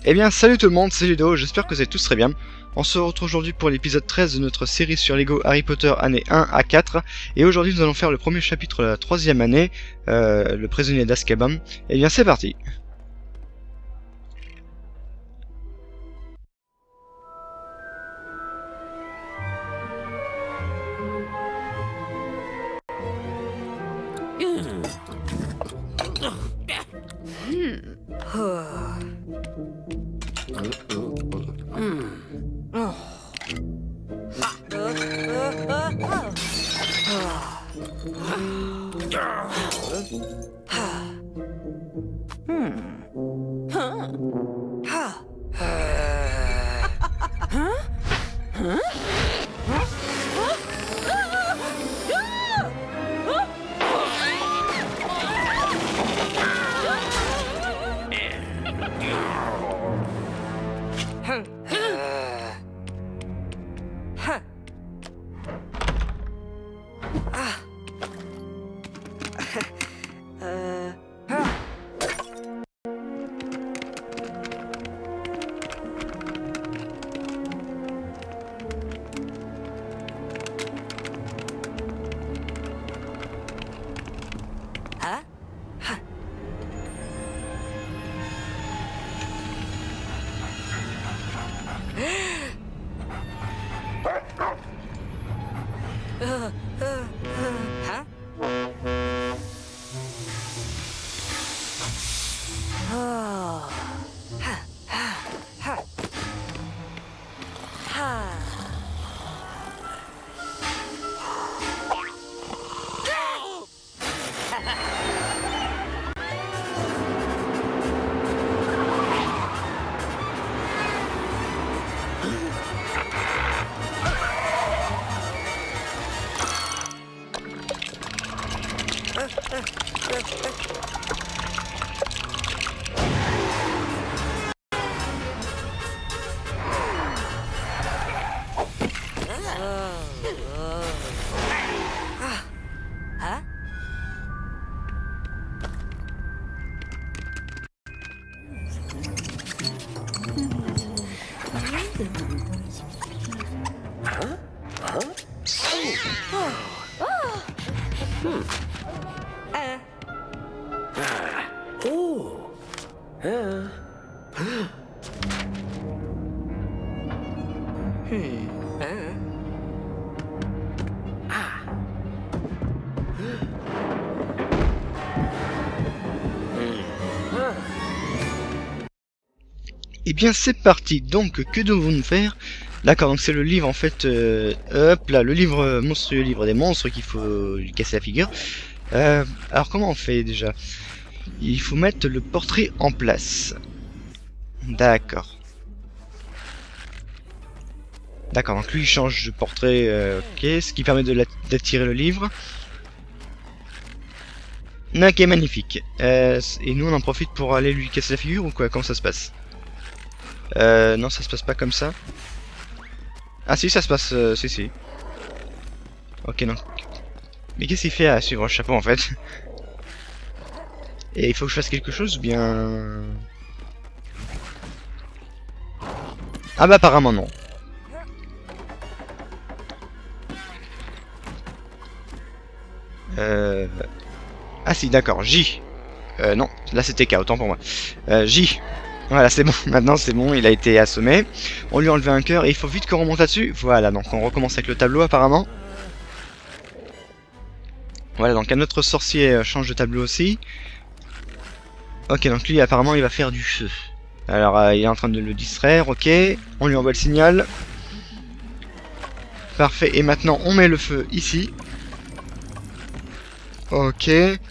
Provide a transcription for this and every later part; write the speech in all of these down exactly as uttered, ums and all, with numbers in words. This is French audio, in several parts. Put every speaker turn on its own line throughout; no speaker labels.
Eh bien salut tout le monde, c'est Ludo, j'espère que vous allez tous très bien. On se retrouve aujourd'hui pour l'épisode treize de notre série sur Lego Harry Potter année un à quatre. Et aujourd'hui nous allons faire le premier chapitre de la troisième année, euh, le prisonnier d'Azkaban. Eh bien c'est parti. Et bien c'est parti, donc que devons-nous faire? D'accord, donc c'est le livre en fait, euh, hop là, le livre euh, monstrueux, livre des monstres qu'il faut lui casser la figure. Euh, alors comment on fait déjà? Il faut mettre le portrait en place. D'accord. D'accord, donc lui il change de portrait, euh, ok, ce qui permet d'attirer le livre. Ok, magnifique. Euh, et nous on en profite pour aller lui casser la figure ou quoi? Comment ça se passe? Euh, non, ça se passe pas comme ça. Ah si, ça se passe, euh, si si. Ok, non. Mais qu'est-ce qu'il fait à suivre le chapeau en fait? Et il faut que je fasse quelque chose ou bien... Ah bah apparemment non. Euh... Ah si, d'accord, J. Euh, non, là c'était K, autant pour moi. Euh, J. Voilà, c'est bon, maintenant c'est bon, il a été assommé. On lui a enlevé un cœur et il faut vite qu'on remonte là-dessus. Voilà, donc on recommence avec le tableau apparemment. Voilà, donc un autre sorcier change de tableau aussi. Ok, donc lui apparemment il va faire du feu. Alors euh, il est en train de le distraire, ok. On lui envoie le signal. Parfait, et maintenant on met le feu ici. Ok.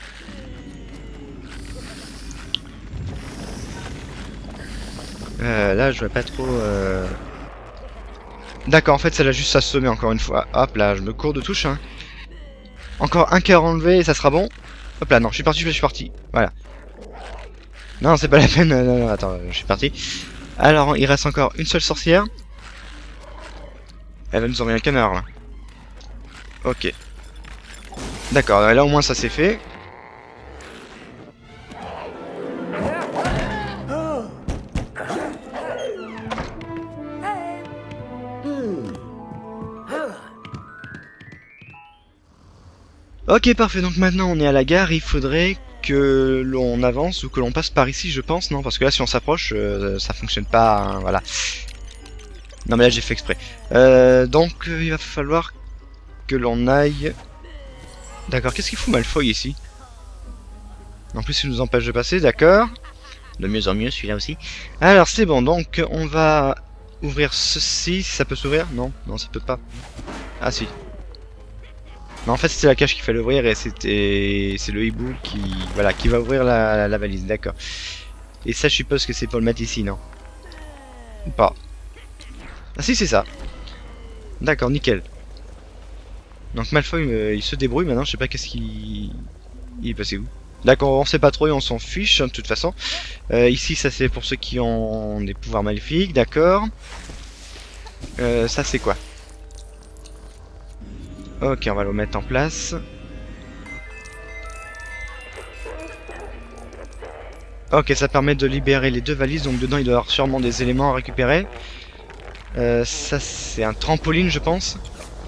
Euh, là je vois pas trop... Euh... D'accord, en fait ça l'a juste assommé encore une fois. Hop là, je me cours de touche. Hein. Encore un cœur enlevé et ça sera bon. Hop là, non, je suis parti, je suis parti. Voilà. Non, c'est pas la peine. Non, non, attends, je suis parti. Alors, il reste encore une seule sorcière. Elle va nous envoyer un canard là. Ok. D'accord, là au moins ça c'est fait. Ok, parfait, donc maintenant on est à la gare, il faudrait que l'on avance ou que l'on passe par ici, je pense, non? Parce que là, si on s'approche, euh, ça fonctionne pas, hein, voilà. Non mais là j'ai fait exprès. Euh, donc euh, il va falloir que l'on aille... D'accord, qu'est-ce qu'il fout Malfoy ici? En plus il nous empêche de passer, d'accord. De mieux en mieux celui-là aussi. Alors c'est bon, donc on va ouvrir ceci, ça peut s'ouvrir? Non, non ça peut pas. Ah si. Non en fait c'était la cage qu'il fallait ouvrir et c'était... c'est le hibou qui... Voilà, qui va ouvrir la, la, la valise, d'accord. Et ça je suppose que c'est pour le mettre ici, non? Ou pas? Ah si c'est ça. D'accord, nickel. Donc Malfoy euh, il se débrouille maintenant, je sais pas qu'est-ce qu'il... Il est passé où? D'accord, on sait pas trop et on s'en fiche hein, de toute façon. Euh, ici ça c'est pour ceux qui ont des pouvoirs maléfiques, d'accord. Euh, ça c'est quoi? Ok, on va le mettre en place. Ok, ça permet de libérer les deux valises, donc dedans il doit y avoir sûrement des éléments à récupérer. Euh, ça c'est un trampoline je pense.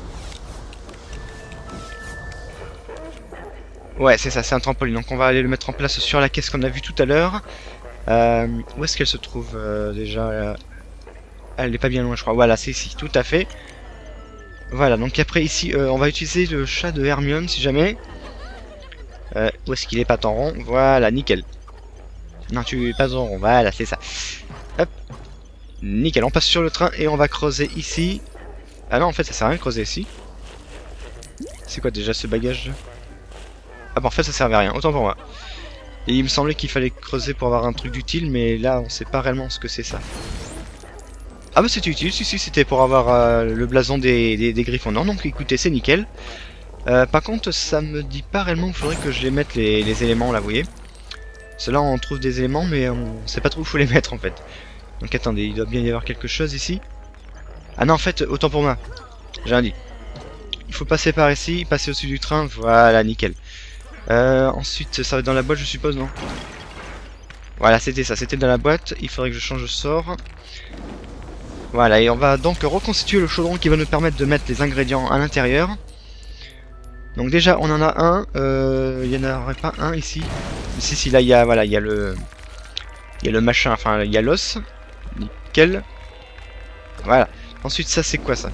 Ouais, c'est ça, c'est un trampoline. Donc on va aller le mettre en place sur la caisse qu'on a vue tout à l'heure. Euh, où est-ce qu'elle se trouve euh, déjà euh, Elle n'est pas bien loin, je crois. Voilà, c'est ici, tout à fait. Voilà, donc après ici, euh, on va utiliser le chat de Hermione si jamais. Euh, où est-ce qu'il est? Pas en rond. Voilà, nickel. Non, tu es pas en rond. Voilà, c'est ça. Hop. Nickel, on passe sur le train et on va creuser ici. Ah non, en fait, ça sert à rien de creuser ici. C'est quoi déjà ce bagage? Ah bah en fait ça servait à rien, autant pour moi. Et il me semblait qu'il fallait creuser pour avoir un truc d'utile, mais là on sait pas réellement ce que c'est ça. Ah bah c'était utile, si si c'était pour avoir euh, le blason des, des, des griffons. Non, donc écoutez c'est nickel. Euh, par contre ça me dit pas réellement, il faudrait que je les mette les, les éléments là, vous voyez. Cela on trouve des éléments mais on sait pas trop où il faut les mettre en fait. Donc attendez, il doit bien y avoir quelque chose ici. Ah non en fait, autant pour moi, j'ai rien dit. Il faut passer par ici, passer au-dessus du train, voilà nickel. Euh, ensuite, ça va être dans la boîte, je suppose, non? Voilà, c'était ça, c'était dans la boîte. Il faudrait que je change de sort. Voilà, et on va donc reconstituer le chaudron qui va nous permettre de mettre les ingrédients à l'intérieur. Donc déjà, on en a un. Euh, il y en aurait pas un ici. Si, si, là, il y a, voilà, il y a le... Il y a le machin, enfin, il y a l'os. Nickel. Voilà. Ensuite, ça, c'est quoi, ça?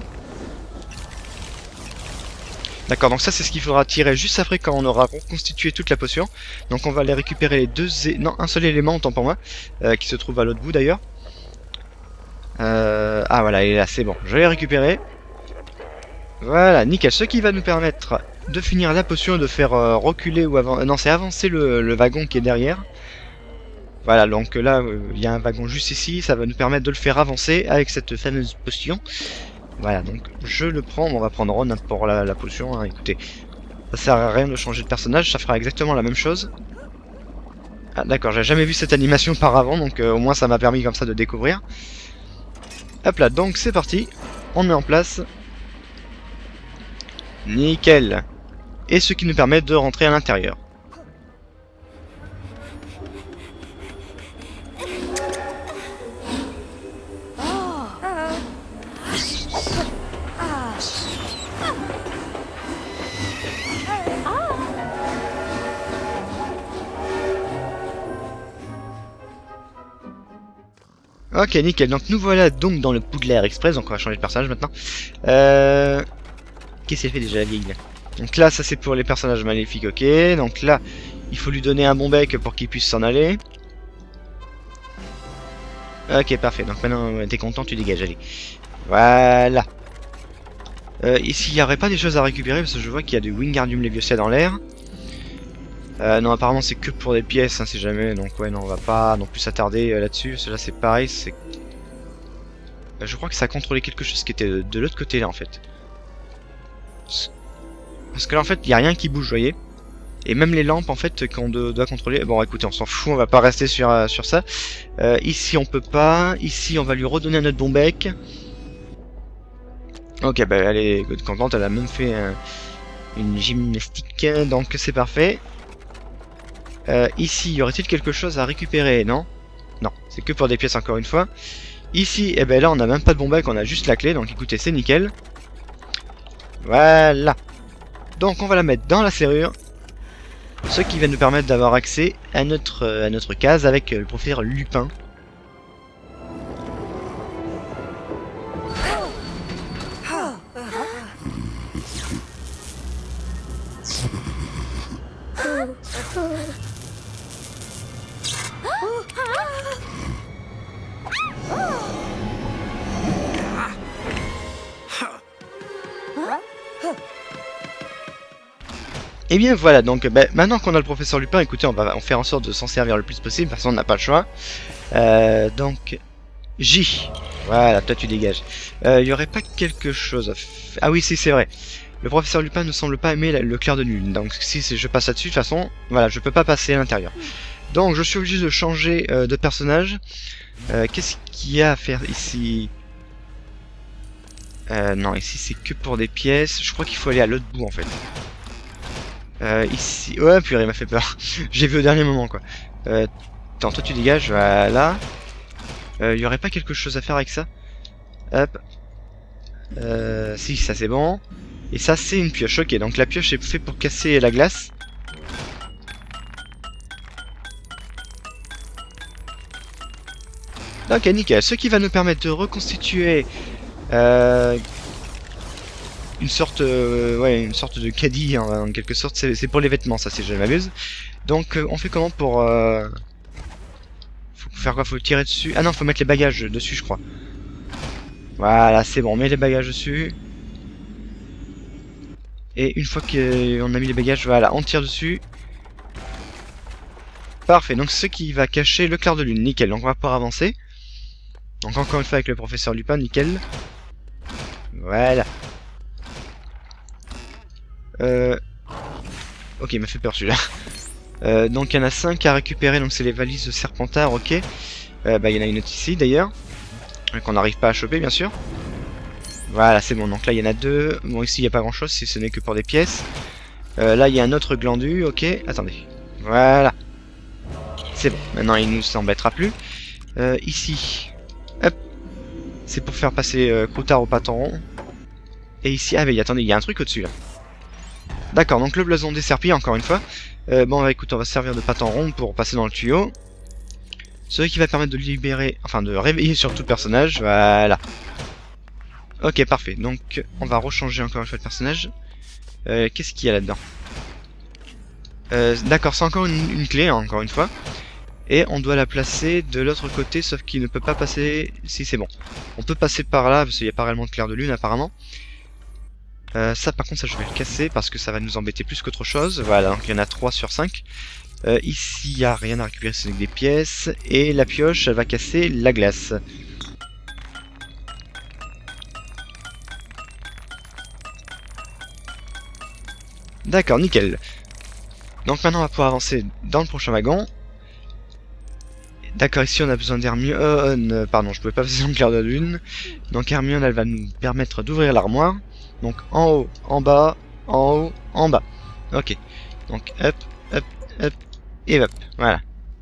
D'accord, donc ça c'est ce qu'il faudra tirer juste après quand on aura reconstitué toute la potion. Donc on va aller récupérer les deux... É... Non, un seul élément, autant pour moi, euh, qui se trouve à l'autre bout d'ailleurs. Euh... Ah voilà, il est là, c'est bon, je l'ai récupéré. Voilà, nickel, ce qui va nous permettre de finir la potion, de faire euh, reculer ou avancer... Non, c'est avancer le, le wagon qui est derrière. Voilà, donc là, il euh, y a un wagon juste ici, ça va nous permettre de le faire avancer avec cette fameuse potion. Voilà, donc je le prends, on va prendre Ron pour la, la potion, hein, écoutez. Ça sert à rien de changer de personnage, ça fera exactement la même chose. Ah d'accord, j'ai jamais vu cette animation auparavant, donc euh, au moins ça m'a permis comme ça de découvrir. Hop là, donc c'est parti, on met en place. Nickel. Et ce qui nous permet de rentrer à l'intérieur. Ok, nickel. Donc nous voilà donc dans le Poudlard Express. Donc on va changer de personnage maintenant. Euh... Qu'est-ce qu'elle fait déjà la vieille? Donc là, ça c'est pour les personnages maléfiques, ok. Donc là, il faut lui donner un bon bec pour qu'il puisse s'en aller. Ok, parfait. Donc maintenant, t'es content, tu dégages, allez. Voilà. Euh, ici, il n'y aurait pas des choses à récupérer parce que je vois qu'il y a du Wingardium Leviosa dans l'air. Euh, non, apparemment c'est que pour des pièces, hein, si jamais. Donc ouais, non, on va pas non plus s'attarder euh, là-dessus. Cela c'est pareil, c'est... Euh, je crois que ça contrôlait quelque chose qui était de, de l'autre côté là en fait. Parce que là en fait, il n'y a rien qui bouge, vous voyez. Et même les lampes en fait qu'on doit contrôler. Bon écoutez, on s'en fout, on va pas rester sur, euh, sur ça. Euh, ici on peut pas. Ici on va lui redonner un autre bon bec. Ok, bah elle est contente, elle a même fait euh, une gymnastique, donc c'est parfait. Euh, ici, y aurait-il quelque chose à récupérer? Non, non, c'est que pour des pièces encore une fois. Ici, eh ben là, on n'a même pas de bon bec, on a juste la clé, donc écoutez, c'est nickel. Voilà. Donc on va la mettre dans la serrure, ce qui va nous permettre d'avoir accès à notre, à notre case avec le professeur Lupin. Et bien voilà, donc bah, maintenant qu'on a le professeur Lupin, écoutez, on va en faire en sorte de s'en servir le plus possible, parce qu'on n'a pas le choix. Euh, donc, J. Voilà, toi tu dégages. Il euh, y aurait pas quelque chose à faire. Ah oui, si, c'est vrai. Le professeur Lupin ne semble pas aimer le clair de lune. Donc si je passe là-dessus, de toute façon, voilà, je peux pas passer à l'intérieur. Donc je suis obligé de changer euh, de personnage. Euh, Qu'est-ce qu'il y a à faire ici? euh, Non, ici c'est que pour des pièces. Je crois qu'il faut aller à l'autre bout en fait. Euh, ici... Ouais, purée, il m'a fait peur. J'ai vu au dernier moment, quoi. Euh, attends, toi tu dégages, voilà. Il euh, y aurait pas quelque chose à faire avec ça? Hop. Euh, si, ça c'est bon. Et ça c'est une pioche, ok. Donc la pioche est faite pour casser la glace. Ok, nickel. Ce qui va nous permettre de reconstituer... Euh... Une sorte, euh, ouais, une sorte de caddie, hein, en quelque sorte, c'est pour les vêtements, ça, si je m'abuse. Donc, euh, on fait comment pour... Euh... Faut faire quoi? Faut tirer dessus? Ah non, faut mettre les bagages dessus, je crois. Voilà, c'est bon, on met les bagages dessus. Et une fois qu'on a mis les bagages, voilà, on tire dessus. Parfait, donc ce qui va cacher le clair de lune, nickel. Donc on va pouvoir avancer. Donc encore une fois avec le professeur Lupin, nickel. Voilà. Euh... Ok, il m'a fait peur celui-là. Euh, donc il y en a cinq à récupérer, donc c'est les valises de Serpentard, ok. Euh, bah il y en a une autre ici d'ailleurs, qu'on n'arrive pas à choper bien sûr. Voilà, c'est bon, donc là il y en a deux. Bon, ici il n'y a pas grand chose si ce n'est que pour des pièces. Euh, là il y a un autre glandu, ok. Attendez, voilà. C'est bon, maintenant il nous embêtera plus. Euh, ici, hop. C'est pour faire passer euh, Croutard au pâton rond. Et ici, ah mais attendez, il y a un truc au-dessus là. D'accord, donc le blason des serpillers, encore une fois. Euh, bon, bah, écoute, on va se servir de pâte en rond pour passer dans le tuyau. Ce qui va permettre de libérer, enfin de réveiller surtout le personnage, voilà. Ok, parfait, donc on va rechanger encore une fois le personnage. Euh, Qu'est-ce qu'il y a là-dedans? euh, D'accord, c'est encore une, une clé, hein, encore une fois. Et on doit la placer de l'autre côté, sauf qu'il ne peut pas passer... Si, c'est bon. On peut passer par là, parce qu'il n'y a pas réellement de clair de lune, apparemment. Euh, ça par contre ça je vais le casser parce que ça va nous embêter plus qu'autre chose. Voilà, donc il y en a trois sur cinq. Euh, ici il n'y a rien à récupérer, c'est des pièces. Et la pioche elle va casser la glace. D'accord, nickel. Donc maintenant on va pouvoir avancer dans le prochain wagon. D'accord, ici on a besoin d'Hermione. Pardon, je pouvais pas passer dans le clair de lune. Donc Hermione elle va nous permettre d'ouvrir l'armoire. Donc en haut, en bas, en haut, en bas. Ok. Donc hop, hop, hop, et hop. Voilà.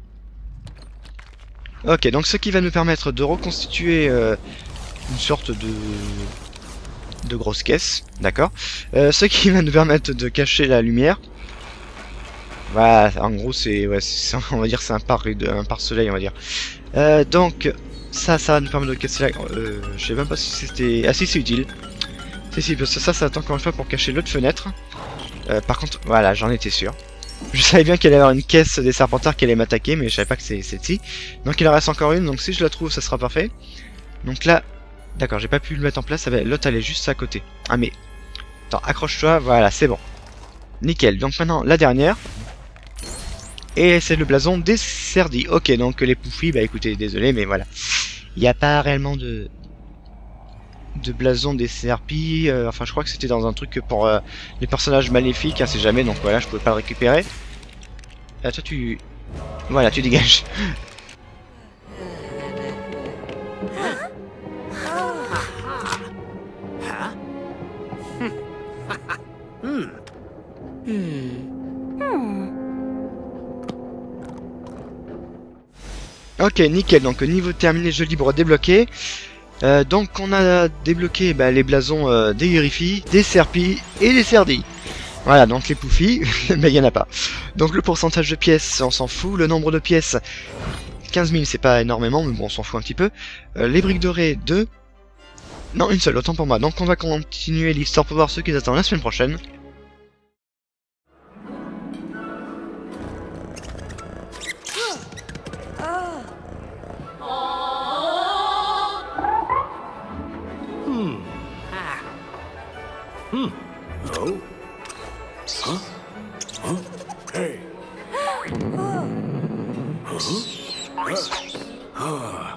Ok, donc ce qui va nous permettre de reconstituer euh, une sorte de... de grosse caisse. D'accord. Euh, ce qui va nous permettre de cacher la lumière. Voilà, en gros c'est... Ouais, on va dire c'est un pare un pare-soleil, on va dire. Euh, donc, ça, ça va nous permettre de casser la... Euh, je sais même pas si c'était... Ah si, c'est utile. Si, si, parce que ça, ça attend encore une fois pour cacher l'autre fenêtre. Euh, par contre, voilà, j'en étais sûr. Je savais bien qu'il allait y avoir une caisse des Serpentards qui allait m'attaquer, mais je savais pas que c'est celle-ci. Donc il en reste encore une, donc si je la trouve, ça sera parfait. Donc là, d'accord, j'ai pas pu le mettre en place, l'autre elle est juste à côté. Ah mais, attends, accroche-toi, voilà, c'est bon. Nickel, donc maintenant, la dernière. Et c'est le blason des Serdis. Ok, donc les Poufis, bah écoutez, désolé, mais voilà. Il n'y a pas réellement de... de blason des serpilles, euh, enfin je crois que c'était dans un truc pour euh, les personnages maléfiques, hein, c'est jamais, donc voilà, je pouvais pas le récupérer. Ah, toi tu... Voilà, tu dégages. Ok, nickel, donc niveau terminé, jeu libre débloqué. Euh, donc on a débloqué bah, les blasons euh, des Griffis, des Serpis et des Serdis. Voilà, donc les poufies, mais il n'y en a pas. Donc le pourcentage de pièces, on s'en fout. Le nombre de pièces, quinze mille, c'est pas énormément, mais bon, on s'en fout un petit peu. Euh, les briques dorées, deux. Non, une seule, autant pour moi. Donc on va continuer l'histoire pour voir ceux qui attendent la semaine prochaine.
Hmm. Hmm. Oh. Huh? Huh? Hey. Huh? Huh?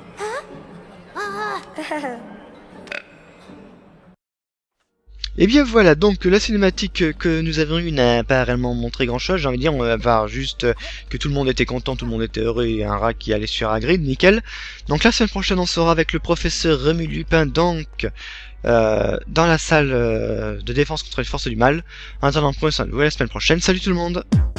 Et bien voilà, donc la cinématique que nous avions eue n'a pas réellement montré grand chose, j'ai envie de dire, on va voir juste que tout le monde était content, tout le monde était heureux et un rat qui allait sur Hagrid, nickel. Donc la semaine prochaine on sera avec le professeur Rémi Lupin, donc euh, dans la salle euh, de défense contre les forces du mal. En attendant, prenez soin de vous, à la semaine prochaine, salut tout le monde.